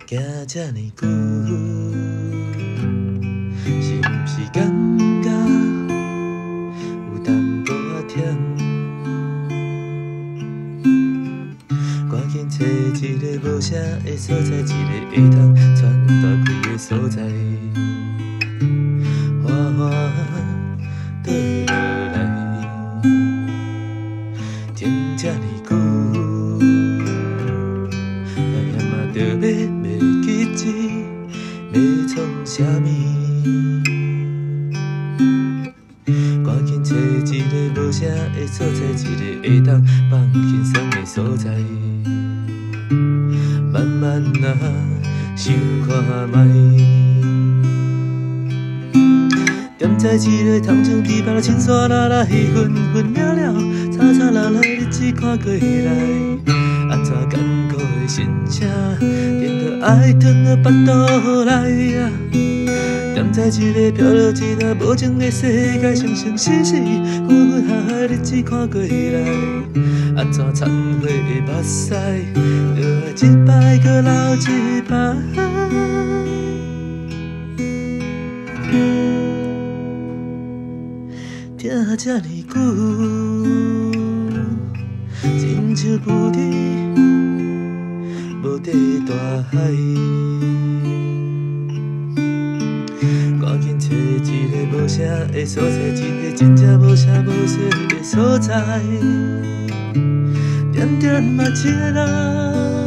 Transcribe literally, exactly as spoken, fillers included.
行这呢久，是毋是感觉有淡薄仔忝？赶紧找一个无啥的所在，一个会通喘大气的所在，缓缓倒落来，停这呢久。 着要要记住要创啥物，赶紧找一个无啥的所在，一个会当放轻松的所在，慢慢啊想看卖。踮在一个通窗堤边，青山拉拉戏分分了了，吵吵闹闹日子看过来。 安怎艰苦的心声，颠倒爱吞落腹肚来啊！踮在一个飘落一个无情的世界，生生死死，分分合合日子看过来，安怎忏悔的目屎，就爱一摆搁流一摆。听这呢久，亲像浮伫。 无底大海，赶紧找一个无啥的所在，一个真正无啥无说的所在，点点嘛一个人。